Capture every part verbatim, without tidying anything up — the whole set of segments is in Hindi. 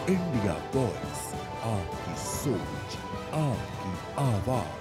इंडिया वॉइस, आपकी सोच, आपकी आवाज।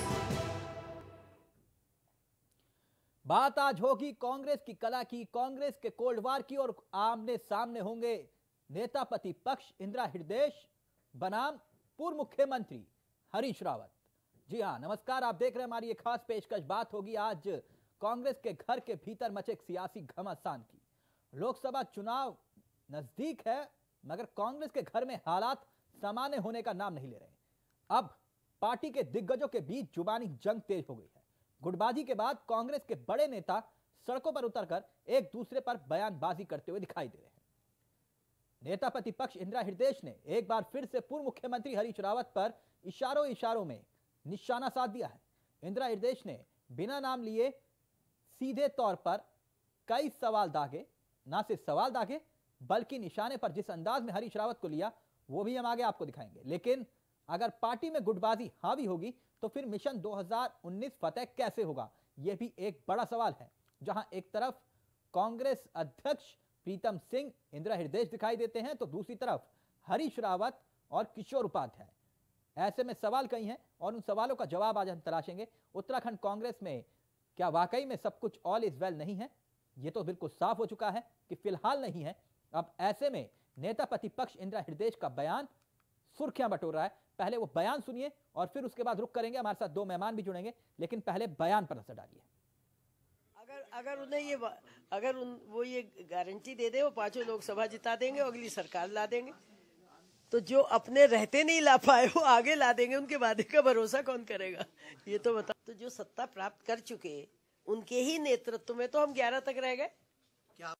बात आज होगी कांग्रेस की कला की, कांग्रेस के कोल्ड वार की, और आमने सामने होंगे नेता प्रतिपक्ष इंदिरा हृदय बनाम पूर्व मुख्यमंत्री हरीश रावत। जी हां, नमस्कार, आप देख रहे हैं हमारी एक खास पेशकश। बात होगी आज कांग्रेस के घर के भीतर मचे एक सियासी घमासान की। लोकसभा चुनाव नजदीक है, मगर कांग्रेस के घर में हालात सामान्य होने का नाम नहीं ले रहे। अब पार्टी के दिग्गजों के बीच जुबानी जंग तेज हो गई है। गुटबाजी के बाद कांग्रेस के बड़े नेता सड़कों पर उतरकर एक दूसरे पर बयानबाजी करते हुए दिखाई दे रहे हैं। नेता प्रतिपक्ष इंदिरा हृदय ने एक बार फिर से पूर्व मुख्यमंत्री हरीश रावत पर इशारों इशारों में निशाना साध दिया है। इंदिरा हृदय ने बिना नाम लिए सीधे तौर पर कई सवाल दागे, ना सिर्फ सवाल दागे बल्कि निशाने पर जिस अंदाज में हरीश रावत को लिया वो भी हम आगे आपको दिखाएंगे। लेकिन अगर पार्टी में गुटबाजी हावी होगी तो फिर मिशन दो हज़ार उन्नीस फतेह कैसे होगा, यह भी एक बड़ा सवाल है। जहां एक तरफ कांग्रेस अध्यक्ष प्रीतम सिंह इंदिरा हृदय दिखाई देते हैं तो दूसरी तरफ हरीश रावत और किशोर उपाध्याय। ऐसे में सवाल कई हैं और उन सवालों का जवाब आज हम तलाशेंगे। उत्तराखंड कांग्रेस में क्या वाकई में सब कुछ ऑल इज वेल नहीं है? यह तो बिल्कुल साफ हो चुका है कि फिलहाल नहीं है। अब ऐसे में नेता प्रतिपक्ष इंदिरा हृदय का बयान सुर्खियां बटोर रहा है। पहले वो बयान सुनिए और फिर उसके बाद रुक करेंगे। हमारे साथ दो मेहमान भी जुड़ेंगे, लेकिन पहले बयान पर नजर डालिए। अगर अगर उन्हें ये अगर उन, वो ये गारंटी दे दे वो पांचों लोकसभा जिता देंगे, अगली सरकार ला देंगे, तो जो अपने रहते नहीं ला पाए वो आगे ला देंगे। उनके वादे का भरोसा कौन करेगा, ये तो बता। तो जो सत्ता प्राप्त कर चुके उनके ही नेतृत्व में तो हम ग्यारह तक रह गए। क्या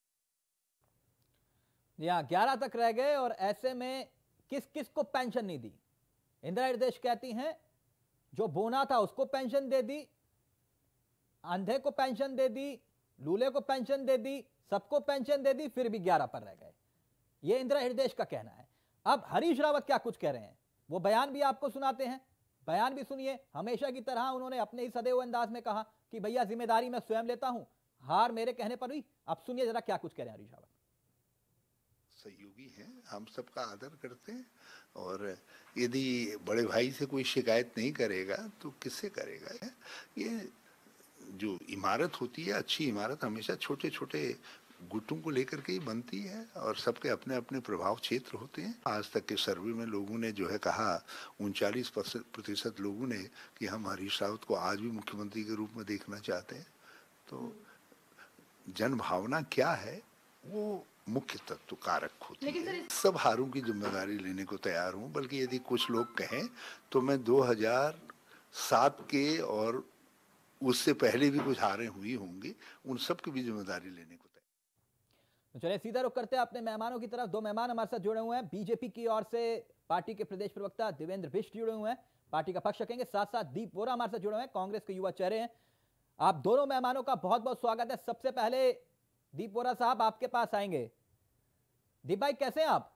यहाँ ग्यारह तक रह गए और ऐसे में किस किस को पेंशन नहीं दी? इंदिरा हृदय कहती हैं जो बोना था उसको पेंशन दे दी, अंधे को पेंशन दे दी, लूले को पेंशन दे दी, सबको पेंशन दे दी, फिर भी ग्यारह पर रह गए। यह इंदिरा हृदय का कहना है। अब हरीश रावत क्या कुछ कह रहे हैं वो बयान भी आपको सुनाते हैं। बयान भी सुनिए। हमेशा की तरह उन्होंने अपने ही सदैव अंदाज में कहा कि भैया जिम्मेदारी मैं स्वयं लेता हूं, हार मेरे कहने पर हुई। अब सुनिए जरा क्या कुछ कह रहे हैं हरीश रावत। सहयोगी हैं, हम सबका आदर करते हैं, और यदि बड़े भाई से कोई शिकायत नहीं करेगा तो किससे करेगा? ये जो इमारत होती है, अच्छी इमारत हमेशा छोटे छोटे गुटों को लेकर के ही बनती है और सबके अपने अपने प्रभाव क्षेत्र होते हैं। आज तक के सर्वे में लोगों ने जो है कहा, उनचालीस प्रतिशत लोगों ने कि हम हरीश रावत को आज भी मुख्यमंत्री के रूप में देखना चाहते हैं। तो जन भावना क्या है वो मुख्य तत्व कारक होती है। सब हारों की जिम्मेदारी लेने को तैयार हूं, बल्कि यदि कुछ लोग कहें तो मैं दो हज़ार सात के और उससे पहले भी कुछ हारें हुई होंगी, उन सब की भी जिम्मेदारी लेने को तैयार। चलिए सीधा रुख करते हैं अपने मेहमानों की तरफ। दो मेहमान हमारे साथ जुड़े हुए हैं। बीजेपी की ओर से पार्टी के प्रदेश प्रवक्ता देवेंद्र बिष्ट जुड़े हुए हैं, पार्टी का पक्ष रखेंगे। साथ साथ दीप वोरा हमारे साथ जुड़े हुए हैं, कांग्रेस के युवा चेहरे हैं। आप दोनों मेहमानों का बहुत बहुत स्वागत है। सबसे पहले दीप वोरा साहब आपके पास आएंगे। दीप भाई कैसे हैं आप?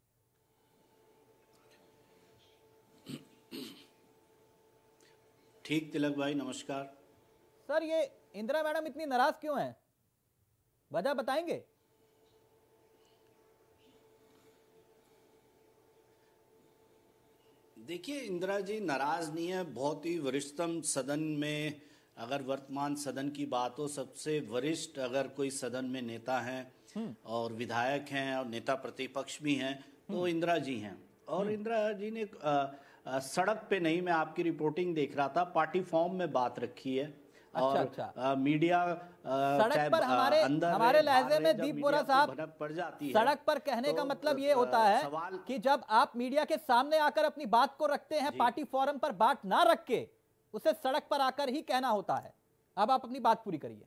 ठीक तिलक भाई, नमस्कार। सर ये इंदिरा मैडम इतनी नाराज क्यों हैं, वजह बताएंगे? देखिए, इंदिरा जी नाराज नहीं है। बहुत ही वरिष्ठतम सदन में, अगर वर्तमान सदन की बात हो, सबसे वरिष्ठ अगर कोई सदन में नेता हैं और विधायक हैं और नेता प्रतिपक्ष भी हैं तो इंदिरा जी हैं। और इंदिरा जी ने आ, आ, सड़क पे नहीं, मैं आपकी रिपोर्टिंग देख रहा था, पार्टी फॉर्म में बात रखी है। अच्छा, और अच्छा। आ, मीडिया सड़क पर हमारे हमारे लहजे में दीप वोरा साहब पड़ जाती है। सड़क पर कहने तो, का मतलब ये होता है कि जब आप मीडिया के सामने आकर अपनी बात को रखते हैं, पार्टी फोरम पर बात ना रख के उसे सड़क पर आकर ही कहना होता है। अब आप अपनी बात पूरी करिए।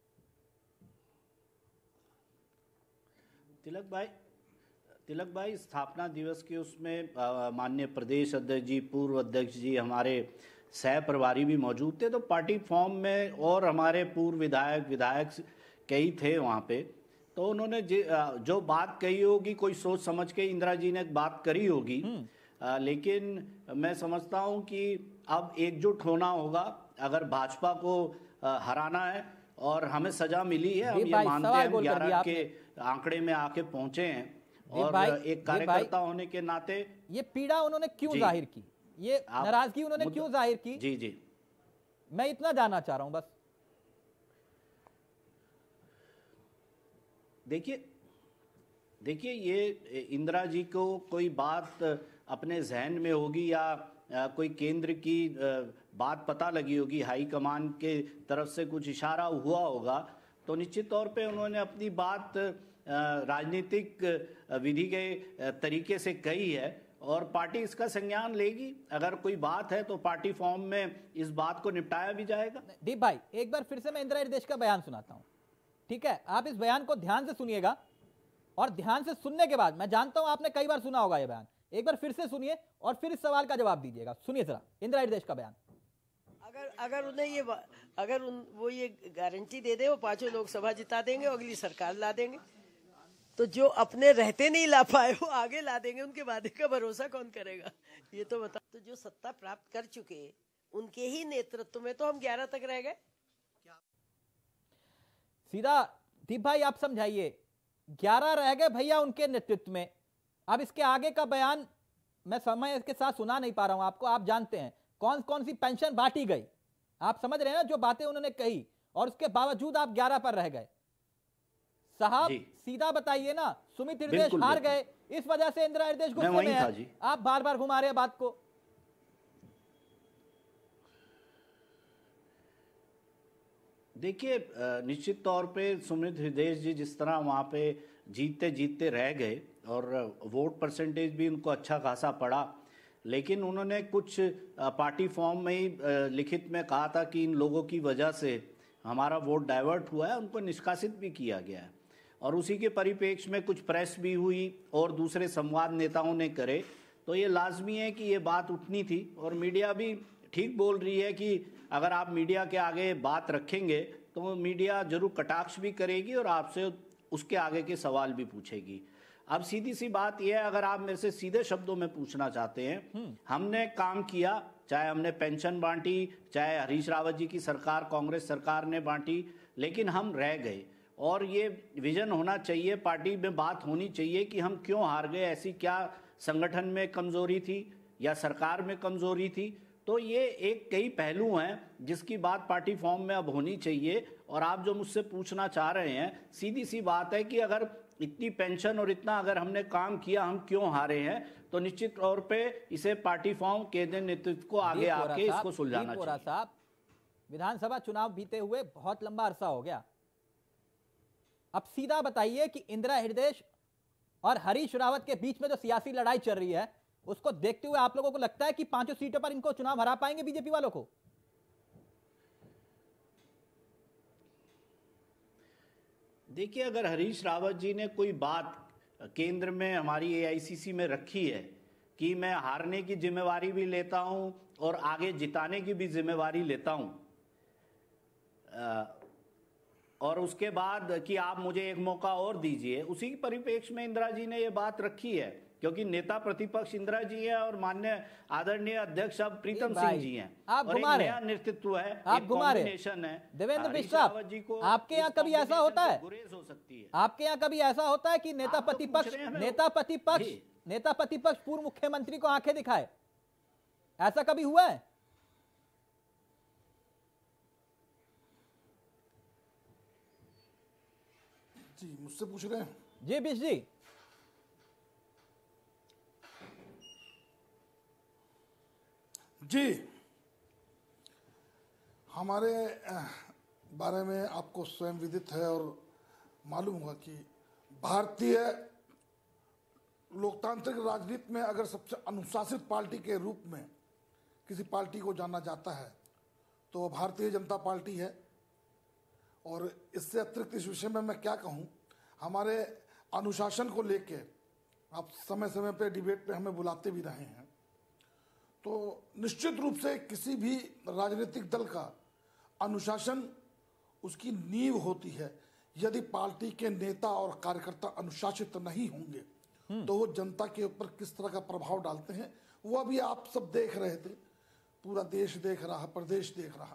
तिलक भाई तिलक भाई स्थापना दिवस के उसमें माननीय प्रदेश अध्यक्ष जी, पूर्व अध्यक्ष जी, हमारे सह प्रभारी भी मौजूद थे। तो पार्टी फॉर्म में और हमारे पूर्व विधायक विधायक कई थे वहाँ पे। तो उन्होंने जो बात कही होगी, कोई सोच समझ के इंदिरा जी ने बात करी होगी। आ, लेकिन मैं समझता हूँ कि अब एकजुट होना होगा। अगर भाजपा को आ, हराना है और हमें सजा मिली है, हम ये मानते हैं, ग्यारह के आंकड़े में आके पहुंचे हैं, और भाई, एक कार्यकर्ता होने के नाते ये पीड़ा उन्होंने क्यों जी। जाहिर की, ये आप नाराजगी उन्होंने मुद्दा- क्यों जाहिर की, जी जी मैं इतना जानना चाह रहा हूं बस। देखिए देखिए ये इंदिरा जी को कोई बात अपने जहन में होगी या अ, कोई केंद्र की अ, बात पता लगी होगी, हाईकमान के तरफ से कुछ इशारा हुआ होगा, तो निश्चित तौर पे उन्होंने अपनी बात अ, राजनीतिक अ, विधि के अ, तरीके से कही है और पार्टी इसका संज्ञान लेगी। अगर कोई बात है तो पार्टी फॉर्म में इस बात को निपटाया भी जाएगा। दीप भाई, एक बार फिर से मैं इंदिरा हृदय का बयान सुनाता हूं, ठीक है? आप इस बयान को ध्यान से सुनिएगा और ध्यान से सुनने के बाद, मैं जानता हूं आपने कई बार सुना होगा ये बयान, एक बार फिर से सुनिए और फिर इस सवाल का जवाब दीजिएगा। सुनिए जरा इंदिरा हृदय का बयान। अगर अगर उन्हें ये अगर उन वो ये गारंटी दे दे वो पांचों लोकसभा जिता देंगे और अगली सरकार ला देंगे, तो जो अपने रहते नहीं ला पाए वो आगे ला देंगे, उनके वादे का भरोसा कौन करेगा? ये तो बता। तो जो सत्ता प्राप्त कर चुके उनके ही नेतृत्व में तो हम ग्यारह तक रह गए। सीधा दीप भाई आप समझाइए, ग्यारह रह गए भैया उनके नेतृत्व में। अब इसके आगे का बयान मैं समय के साथ सुना नहीं पा रहा हूं आपको, आप जानते हैं कौन कौन सी पेंशन बांटी गई, आप समझ रहे हैं ना जो बातें उन्होंने कही, और उसके बावजूद आप ग्यारह पर रह गए। साहब सीधा बताइए ना, सुमित हृदय हार गए, इस वजह से इंदिरा हृदय गुस्से में है, आप बार बार घुमा रहे हैं बात को। देखिए निश्चित तौर पे सुमित हृदय जी जिस तरह वहाँ पे जीतते जीतते रह गए और वोट परसेंटेज भी उनको अच्छा खासा पड़ा, लेकिन उन्होंने कुछ पार्टी फॉर्म में ही लिखित में कहा था कि इन लोगों की वजह से हमारा वोट डाइवर्ट हुआ है, उनको निष्कासित भी किया गया है। और उसी के परिप्रेक्ष्य में कुछ प्रेस भी हुई और दूसरे संवाद नेताओं ने करे, तो ये लाजमी है कि ये बात उठनी थी। और मीडिया भी ठीक बोल रही है कि अगर आप मीडिया के आगे बात रखेंगे तो मीडिया जरूर कटाक्ष भी करेगी और आपसे उसके आगे के सवाल भी पूछेगी। अब सीधी सी बात यह है, अगर आप मेरे से सीधे शब्दों में पूछना चाहते हैं, हमने काम किया, चाहे हमने पेंशन बांटी, चाहे हरीश रावत जी की सरकार कांग्रेस सरकार ने बांटी, लेकिन हम रह गए। और ये विजन होना चाहिए, पार्टी में बात होनी चाहिए कि हम क्यों हार गए, ऐसी क्या संगठन में कमजोरी थी या सरकार में कमजोरी थी। तो ये एक कई पहलू हैं जिसकी बात पार्टी फॉर्म में अब होनी चाहिए। और आप जो मुझसे पूछना चाह रहे हैं, सीधी सी बात है कि अगर इतनी पेंशन और इतना अगर हमने काम किया, हम क्यों हारे हैं, तो निश्चित तौर पे इसे पार्टी फॉर्म केंद्रीय नेतृत्व को आगे आके इसको सुलझाना चाहिए। साहब, विधानसभा चुनाव बीते हुए बहुत लंबा अरसा हो गया, अब सीधा बताइए कि इंदिरा हृदय और हरीश रावत के बीच में जो सियासी लड़ाई चल रही है, उसको देखते हुए आप लोगों को लगता है कि पांचों सीटों पर इनको चुनाव हरा पाएंगे बीजेपी वालों को? देखिए, अगर हरीश रावत जी ने कोई बात केंद्र में हमारी एआईसीसी में रखी है कि मैं हारने की जिम्मेवारी भी लेता हूं और आगे जिताने की भी जिम्मेवारी लेता हूं, और उसके बाद कि आप मुझे एक मौका और दीजिए, उसी परिप्रेक्ष्य में इंदिरा जी ने ये बात रखी है, क्योंकि नेता प्रतिपक्ष इंदिरा जी है और मान्य आदरणीय अध्यक्ष अब प्रीतम सिंह जी हैं। आप और घुमा एक रहे नया नेतृत्व है, आप एक घुमा रहे कॉम्बिनेशन है। देवेंद्र हरीश मिश्रा, रावत जी को आपके यहाँ कभी ऐसा होता है, गुरेज हो सकती है, आपके यहाँ कभी ऐसा होता है कि नेता आप तो प्रतिपक्ष पूछ रहे हैं, नेता प्रतिपक्ष जी। नेता प्रतिपक्ष पूर्व मुख्यमंत्री को आंखें दिखाए? ऐसा कभी हुआ है? जी, मुझसे पूछ रहे हैं? जी बिश जी। जी, हमारे बारे में आपको स्वयं विदित है और मालूम होगा कि भारतीय लोकतांत्रिक राजनीति में अगर सबसे अनुशासित पार्टी के रूप में किसी पार्टी को जाना जाता है तो वो भारतीय जनता पार्टी है। और इससे अतिरिक्त इस विषय में मैं क्या कहूँ, हमारे अनुशासन को लेके आप समय समय पे डिबेट पे हमें बुलाते भी रहे हैं, तो निश्चित रूप से किसी भी राजनीतिक दल का अनुशासन उसकी नींव होती है। यदि पार्टी के नेता और कार्यकर्ता अनुशासित नहीं होंगे तो वो जनता के ऊपर किस तरह का प्रभाव डालते हैं वो अभी आप सब देख रहे थे, पूरा देश देख रहा, प्रदेश देख रहा।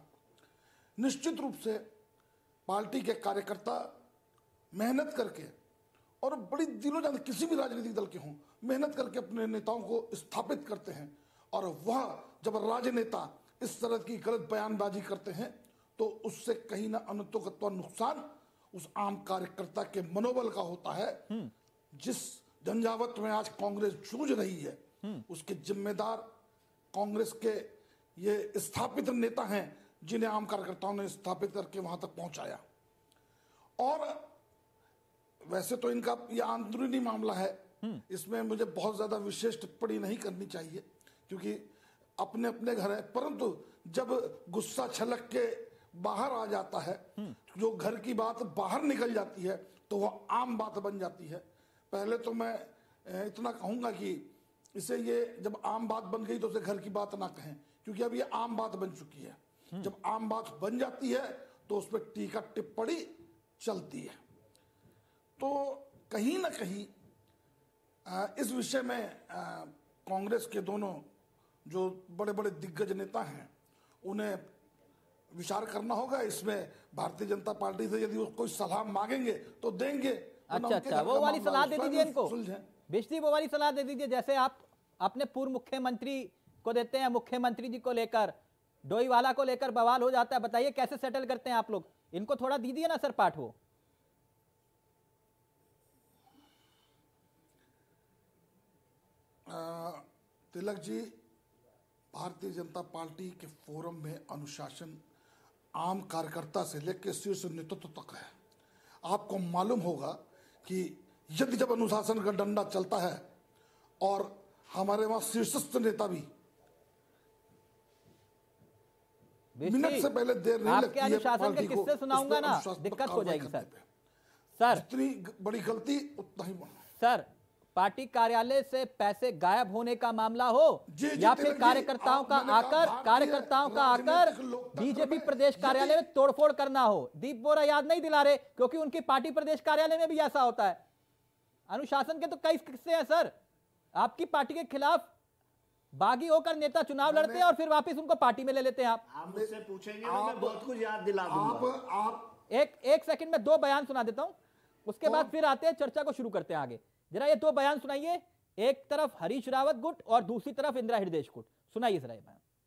निश्चित रूप से पार्टी के कार्यकर्ता मेहनत करके और बड़ी दिलों जान किसी भी राजनीतिक दल के हों, मेहनत करके अपने नेताओं को स्थापित करते हैं। और वह जब राजनेता इस तरह की गलत बयानबाजी करते हैं तो उससे कहीं ना अनंतोगत्वा नुकसान उस आम कार्यकर्ता के मनोबल का होता है। जिस झंझावत में आज कांग्रेस जूझ रही है उसके जिम्मेदार कांग्रेस के ये स्थापित नेता हैं जिन्हें आम कार्यकर्ताओं ने स्थापित करके वहां तक पहुंचाया। और वैसे तो इनका ये अंदरूनी मामला है, इसमें मुझे बहुत ज्यादा विशेष टिप्पणी नहीं करनी चाहिए क्योंकि अपने अपने घर है, परंतु जब गुस्सा छलक के बाहर आ जाता है, जो घर की बात बाहर निकल जाती है तो वह आम बात बन जाती है। पहले तो मैं इतना कहूंगा कि इसे ये जब आम बात बन गई तो उसे घर की बात ना कहें, क्योंकि अब ये आम बात बन चुकी है। जब आम बात बन जाती है तो उस पर टीका टिप्पणी चलती है। तो कहीं ना कहीं इस विषय में कांग्रेस के दोनों जो बड़े बड़े दिग्गज नेता हैं उन्हें विचार करना होगा। इसमें भारतीय जनता पार्टी से यदि वो कोई सलाह मांगेंगे तो देंगे। अच्छा अच्छा, वो वाली सलाह दे दीजिए इनको, बिजली वो वाली सलाह दे दीजिए जैसे आप अपने पूर्व मुख्यमंत्री को देते हैं। मुख्यमंत्री जी को लेकर, डोईवाला को लेकर बवाल हो जाता है, बताइए कैसे सेटल करते हैं आप लोग? इनको थोड़ा दीजिए ना सर पाठ। वो तिलक जी, भारतीय जनता पार्टी के फोरम में अनुशासन आम कार्यकर्ता से लेकर शीर्ष नेतृत्व तक है। आपको मालूम होगा कि यदि जब अनुशासन का डंडा चलता है और हमारे वहां शीर्षस्थ नेता भी मिनट से पहले देर नहीं लगती है। अनुशासन के किस्से सुनाऊंगा ना, दिक्कत हो जाएगी सर। सर जितनी बड़ी गलती उतना ही सर, पार्टी कार्यालय से पैसे गायब होने का मामला हो या फिर कार्यकर्ताओं का आकर कार्यकर्ताओं का आकर बीजेपी प्रदेश कार्यालय में तोड़फोड़ करना हो, दीप बोरा याद नहीं दिला रहे क्योंकि उनकी पार्टी प्रदेश कार्यालय में भी ऐसा होता है। अनुशासन के तो कई किस्से हैं सर। आपकी पार्टी के खिलाफ बागी होकर नेता चुनाव लड़ते हैं और फिर वापस उनको पार्टी में ले लेते हैं। आप आप मुझसे पूछेंगे तो मैं बहुत कुछ याद दिला दूंगा। आप, आप एक एक सेकंड में दो बयान सुना देता हूं, उसके बाद फिर आते हैं, चर्चा को शुरू करते हैं आगे। जरा ये दो बयान सुनाइए, एक तरफ हरीश रावत गुट और दूसरी तरफ इंदिरा हृदय गुट, सुनाइए जरा ये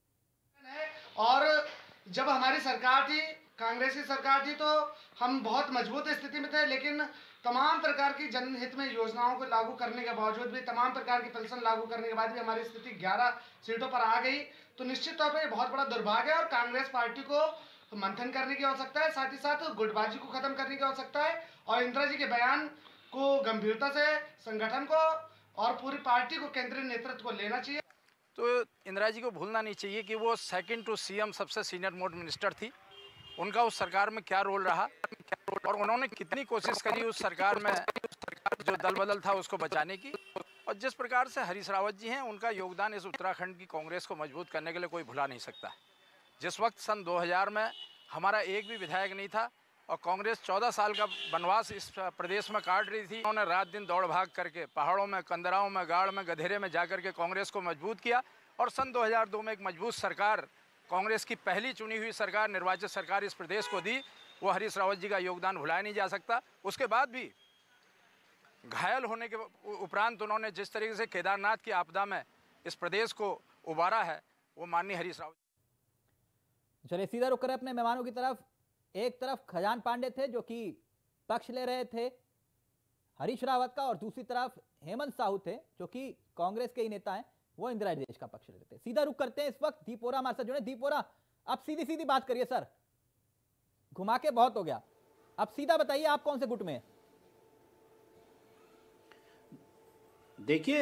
बयान। और जब हमारी सरकार थी, कांग्रेस की सरकार थी, तो हम बहुत मजबूत स्थिति में थे, लेकिन तमाम प्रकार की जनहित में योजनाओं को लागू करने के बावजूद भी, तमाम प्रकार की पेंशन लागू करने के बाद भी हमारी स्थिति ग्यारह सीटों पर आ गई। तो निश्चित तौर पर ये बहुत बड़ा दुर्भाग्य है और कांग्रेस पार्टी को मंथन करने की आवश्यकता है, साथ ही साथ गुटबाजी को खत्म करने की आवश्यकता है और इंदिरा जी के बयान को गंभीरता से संगठन को और पूरी पार्टी को, केंद्रीय नेतृत्व को लेना चाहिए। तो इंदिरा जी को भूलना नहीं चाहिए कि वो सेकंड टू सीएम सबसे सीनियर मोस्ट मिनिस्टर थी। उनका उस सरकार में क्या रोल रहा और उन्होंने कितनी कोशिश करी उस सरकार में जो दल बदल था उसको बचाने की। और जिस प्रकार से हरीश रावत जी हैं, उनका योगदान इस उत्तराखंड की कांग्रेस को मजबूत करने के लिए कोई भुला नहीं सकता है। जिस वक्त सन दो हज़ार में हमारा एक भी विधायक नहीं था और कांग्रेस चौदह साल का वनवास इस प्रदेश में काट रही थी, उन्होंने रात दिन दौड़ भाग करके पहाड़ों में, कंदराओं में, गाड़ में, गधेरे में जाकर के कांग्रेस को मजबूत किया और सन दो हज़ार दो में एक मजबूत सरकार, कांग्रेस की पहली चुनी हुई सरकार, निर्वाचित सरकार इस प्रदेश को दी। वो हरीश रावत जी का योगदान भुलाया नहीं जा सकता। उसके बाद भी घायल होने के उपरांत उन्होंने जिस तरीके से केदारनाथ की आपदा में इस प्रदेश को उबारा है, वो माननीय हरीश रावत। चलिए सीधा रुक कर अपने मेहमानों की तरफ। एक तरफ खजान पांडे थे जो कि पक्ष ले रहे थे हरीश रावत का, और दूसरी तरफ हेमंत साहू थे जो कि कांग्रेस के ही नेता हैं, वो इंदिरा हृदय का पक्ष ले रहे थे। सीधा रुक करते हैं इस वक्त दीप बोरा हमारे साथ जुड़े। दीप बोरा, अब सीधी सीधी बात करिए सर, घुमा के बहुत हो गया, अब सीधा बताइए आप कौन से गुट में हैं? देखिए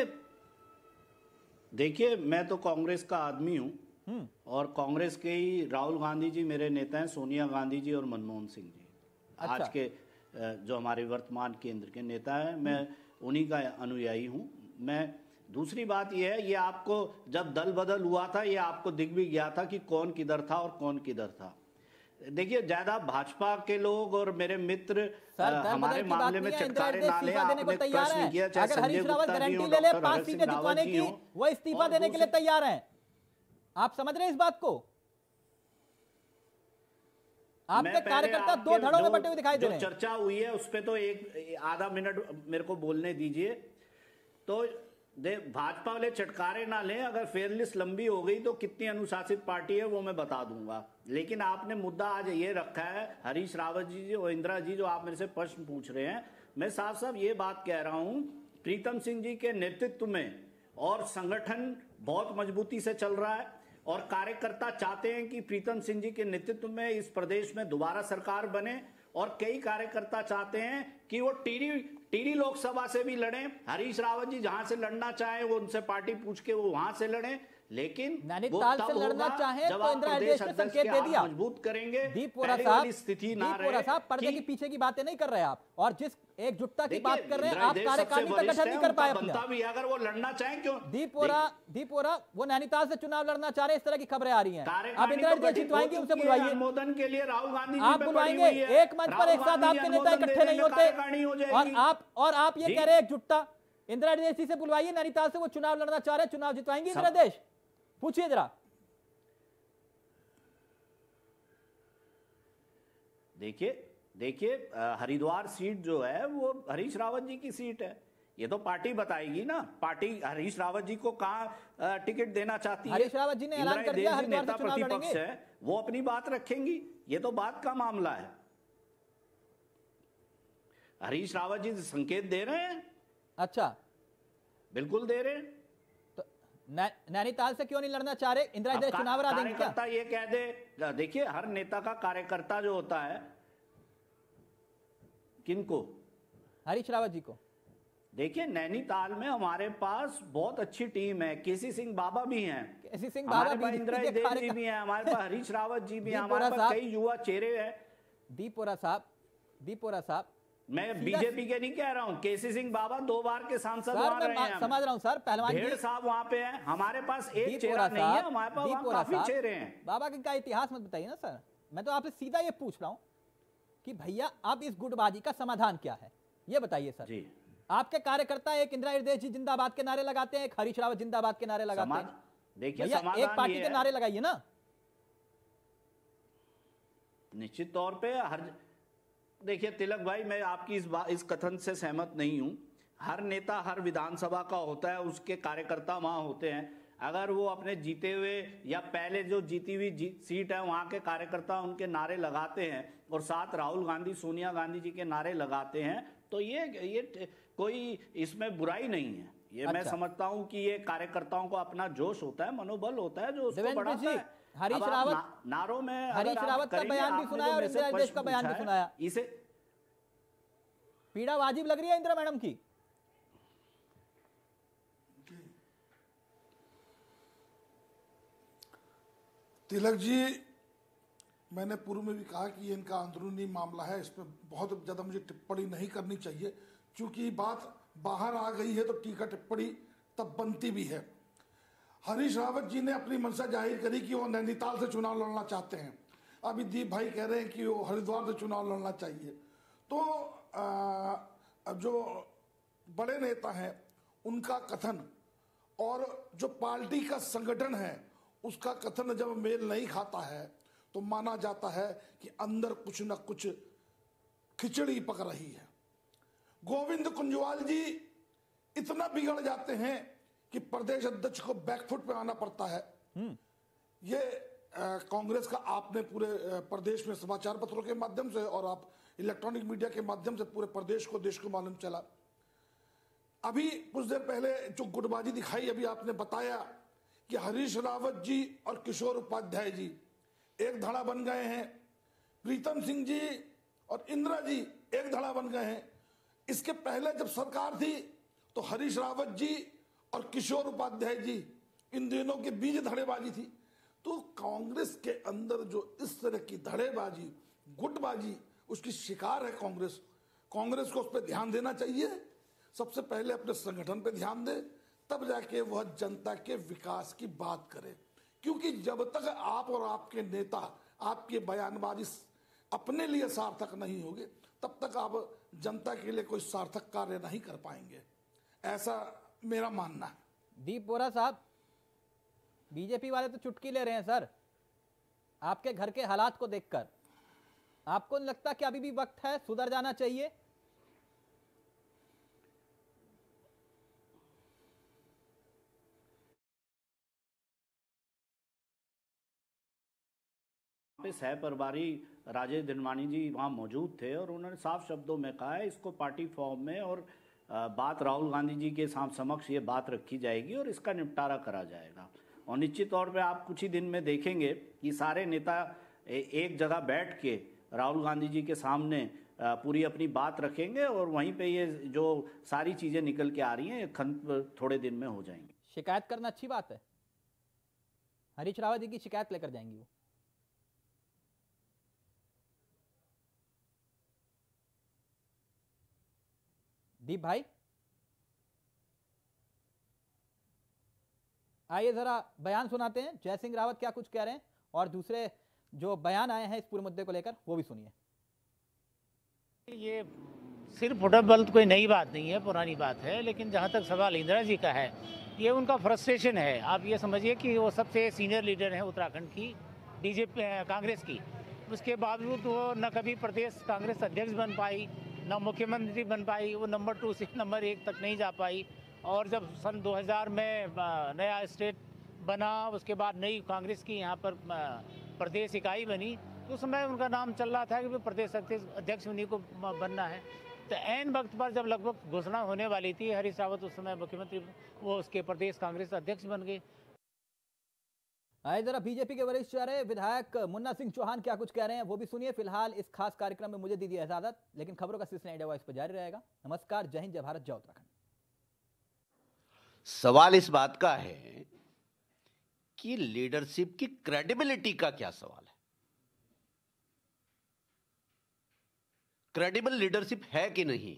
देखिए मैं तो कांग्रेस का आदमी हूं और कांग्रेस के ही राहुल गांधी जी मेरे नेता हैं, सोनिया गांधी जी और मनमोहन सिंह जी अच्छा। आज के जो हमारे वर्तमान केंद्र के नेता हैं, मैं उन्हीं का अनुयायी हूं। मैं दूसरी बात यह है, ये आपको जब दल बदल हुआ था ये आपको दिख भी गया था कि कौन किधर था और कौन किधर था। देखिए ज्यादा भाजपा के लोग और मेरे मित्र हमारे मामले में चटकारे ना ले, आपने प्रश्न किया चाहे संजय गुप्ता जी हो, डॉक्टर हरक सिंह रावत जी हो, वो इस्तीफा देने के लिए तैयार हैं। आप समझ रहे हैं इस बात को? आपके कार्यकर्ता दो धड़ों में बटे हुए दिखाई दे रहे हैं। चर्चा हुई है उस पर तो एक आधा मिनट मेरे को बोलने दीजिए। तो दे भाजपा वाले चटकारे ना लें, अगर फेयर लिस्ट लंबी हो गई तो कितनी अनुशासित पार्टी है वो मैं बता दूंगा। लेकिन आपने मुद्दा आज ये रखा है हरीश रावत जी और इंदिरा जी जो आप मेरे से प्रश्न पूछ रहे हैं, मैं साफ साफ ये बात कह रहा हूं, प्रीतम सिंह जी के नेतृत्व में और संगठन बहुत मजबूती से चल रहा है और कार्यकर्ता चाहते हैं कि प्रीतम सिंह जी के नेतृत्व में इस प्रदेश में दोबारा सरकार बने और कई कार्यकर्ता चाहते हैं कि वो टीडी टीडी लोकसभा से भी लड़ें। हरीश रावत जी जहां से लड़ना चाहे वो उनसे पार्टी पूछ के वो वहां से लड़ें, लेकिन नैनीताल से लड़ना चाहे तो इंदिरा हृदय ने संकेत दे दिया, मजबूत करेंगे। दीप वोरा साहब, स्थिति ना रहे, साहब पर्दे के पीछे की बातें नहीं कर रहे आप, और जिस एकजुटता की बात कर रहे हैं आप कार्यकारिणी का गठन नहीं कर पाए अपने। अगर वो लड़ना चाहें क्यों? दीप वोरा दीप वोरा वो नैनीताल से चुनाव लड़ना चाह रहे हैं, इस तरह की खबरें आ रही हैं। आप इंदिरा हृदय जितवाएंगे, उनसे बुलवाइए, अनुमोदन के लिए राहुल गांधी आप बुलवाएंगे। एक मंच पर एक साथ आपके नेता इकट्ठे नहीं होते और आप और आप ये कह रहे हैं एकजुटता। इंदिरा हृदय से बुलवाइए, नैनीताल से वो चुनाव लड़ना चाह रहे हैं, चुनाव जितवाएंगे इंदिरा हृदय? पूछिए जरा। देखिए देखिए हरिद्वार सीट जो है वो हरीश रावत जी की सीट है, ये तो पार्टी बताएगी ना। पार्टी हरीश रावत जी को कहां टिकट देना चाहती है? हरीश रावत जी ने ऐलान कर दिया हरिद्वार से चुनाव लड़ेंगे, है वो अपनी बात रखेंगी, ये तो बात का मामला है। हरीश रावत जी संकेत दे रहे हैं। अच्छा, बिल्कुल दे रहे हैं। नैनीताल से क्यों नहीं लड़ना चाह रहे? इंदिरा हृदय चुनाव हरा देंगे क्या? ये कह दे, देखिए हर नेता का कार्यकर्ता जो होता है, किनको? हरीश रावत जी को। देखिए नैनीताल में हमारे पास बहुत अच्छी टीम है, केसी सिंह बाबा भी हैं, केसी सिंह बाबा भी, इंदिरा हृदय जी भी हैं, हमारे पास हरीश रावत जी भी हैं, हमारे पास कई युवा चेहरे हैं। दीप वोरा साहब, दीप वोरा साहब, मैं बीजेपी के नहीं कह रहा हूं, केसी सिंह बाबा दो बार के सांसद वहां रहे हैं, समझ रहा हूं सर। पहलवान भेड़ साहब वहां पे हैं, हमारे पास एक चेहरा नहीं है, हमारे पास वहां काफी चेहरे हैं। बाबा का इतिहास मत बताइए ना सर, मैं तो आपसे सीधा ये पूछ रहा हूं कि भैया अब इस गुटबाजी का समाधान क्या है, ये बताइए सर जी। आपके कार्यकर्ता एक इंदिरा हृदय जी जिंदाबाद के नारे लगाते हैं, एक हरीश रावत जिंदाबाद के नारे लगाते हैं। देखिए एक पार्टी के नारे लगाइए ना। निश्चित तौर पे हर, देखिए तिलक भाई, मैं आपकी इस बात इस कथन से सहमत नहीं हूं। हर नेता हर विधानसभा का होता है, उसके कार्यकर्ता वहां होते हैं। अगर वो अपने जीते हुए या पहले जो जीती हुई जी, सीट है वहां के कार्यकर्ता उनके नारे लगाते हैं और साथ राहुल गांधी सोनिया गांधी जी के नारे लगाते हैं, तो ये ये कोई इसमें बुराई नहीं है। ये अच्छा। मैं समझता हूं कि ये कार्यकर्ताओं को अपना जोश होता है, मनोबल होता है जो उसको बढ़ाता है। हरीश रावत ना, नारों में हरीश रावत का बयान भी सुनाया और इंदिरा हृदय का बयान भी सुनाया। इसे पीड़ा वाजिब लग रही है इंदिरा मैडम की? तिलक जी, मैंने पूर्व में भी कहा कि ये इनका अंदरूनी मामला है, इस पर बहुत ज़्यादा मुझे टिप्पणी नहीं करनी चाहिए, क्योंकि बात बाहर आ गई है तो टीका टिप्पणी तब बनती भी है। हरीश रावत जी ने अपनी मंशा जाहिर करी कि वो नैनीताल से चुनाव लड़ना चाहते हैं। अभी दीप भाई कह रहे हैं कि वो हरिद्वार से चुनाव लड़ना चाहिए। तो आ, जो बड़े नेता हैं उनका कथन और जो पार्टी का संगठन है उसका कथन जब मेल नहीं खाता है तो माना जाता है कि अंदर कुछ न कुछ खिचड़ी पक रही है। गोविंद कुंजवाल जी इतना बिगड़ जाते हैं कि प्रदेश अध्यक्ष को बैकफुट पे आना पड़ता है। ये कांग्रेस का आपने पूरे प्रदेश में समाचार पत्रों के माध्यम से और आप इलेक्ट्रॉनिक मीडिया के माध्यम से पूरे प्रदेश को देश को मालूम चला। अभी कुछ देर पहले जो गुटबाजी दिखाई, अभी आपने बताया कि हरीश रावत जी और किशोर उपाध्याय जी एक धड़ा बन गए हैं, प्रीतम सिंह जी और इंदिरा जी एक धड़ा बन गए हैं। इसके पहले जब सरकार थी तो हरीश रावत जी और किशोर उपाध्याय जी, इन दोनों के बीच धड़ेबाजी थी। तो कांग्रेस के अंदर जो इस तरह की धड़ेबाजी, गुटबाजी, उसकी शिकार है कांग्रेस। कांग्रेस को उस पर ध्यान देना चाहिए। सबसे पहले अपने संगठन पे ध्यान दे, तब जाके वह जनता के विकास की बात करे। क्योंकि जब तक आप और आपके नेता आपकी बयानबाजी अपने लिए सार्थक नहीं होगी, तब तक आप जनता के लिए कोई सार्थक कार्य नहीं कर पाएंगे, ऐसा मेरा मानना है। दीप वोरा साहब, बीजेपी वाले तो चुटकी ले रहे हैं सर आपके घर के हालात को देखकर। आपको नहीं लगता कि अभी भी वक्त है, सुधर जाना चाहिए? सह प्रभारी राजेश धनवानी जी वहाँ मौजूद थे और उन्होंने साफ शब्दों में कहा है इसको पार्टी फॉर्म में और बात राहुल गांधी जी के समक्ष ये बात रखी जाएगी और इसका निपटारा करा जाएगा। और निश्चित तौर पे आप कुछ ही दिन में देखेंगे कि सारे नेता एक जगह बैठ के राहुल गांधी जी के सामने पूरी अपनी बात रखेंगे और वहीं पे ये जो सारी चीज़ें निकल के आ रही हैं खंड थोड़े दिन में हो जाएंगी। शिकायत करना अच्छी बात है, हरीश रावत जी की शिकायत लेकर जाएंगी वो। दीप भाई आइए जरा बयान सुनाते हैं, जय सिंह रावत क्या कुछ कह रहे हैं और दूसरे जो बयान आए हैं इस पूरे मुद्दे को लेकर वो भी सुनिए। ये सिर्फ फुटबॉल तो कोई नई बात नहीं है, पुरानी बात है, लेकिन जहाँ तक सवाल इंदिरा जी का है ये उनका फ्रस्ट्रेशन है। आप ये समझिए कि वो सबसे सीनियर लीडर हैं उत्तराखंड की बीजेपी कांग्रेस की, उसके बावजूद वो न कभी प्रदेश कांग्रेस अध्यक्ष बन पाई, न मुख्यमंत्री बन पाई, वो नंबर टू से नंबर एक तक नहीं जा पाई। और जब सन दो हज़ार में नया स्टेट बना, उसके बाद नई कांग्रेस की यहाँ पर प्रदेश इकाई बनी, तो उस समय उनका नाम चल रहा था कि प्रदेश अध्यक्ष उन्हीं को बनना है। तो ऐन वक्त पर जब लगभग घोषणा होने वाली थी, हरीश रावत उस समय मुख्यमंत्री, वो उसके प्रदेश कांग्रेस अध्यक्ष बन गए। आइए जरा बीजेपी के वरिष्ठ चेहरे विधायक मुन्ना सिंह चौहान क्या कुछ कह रहे हैं वो भी सुनिए। फिलहाल इस खास कार्यक्रम में मुझे दीजिए इजाजत, लेकिन खबरों का सिलसिला इंडिया वॉइस पर जारी रहेगा। नमस्कार, जय हिंद, जय भारत, जय उत्तराखंड। सवाल इस बात का है कि लीडरशिप की क्रेडिबिलिटी का क्या सवाल है। क्रेडिबल लीडरशिप है कि नहीं।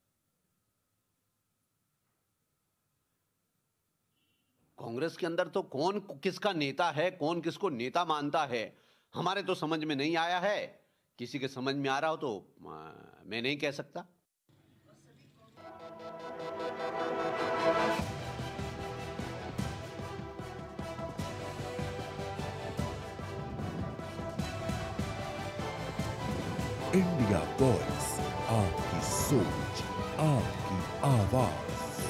कांग्रेस के अंदर तो कौन किसका नेता है, कौन किसको नेता मानता है, हमारे तो समझ में नहीं आया है। किसी के समझ में आ रहा हो तो आ, मैं नहीं कह सकता। इंडिया वॉइस, आपकी सोच, आपकी आवाज।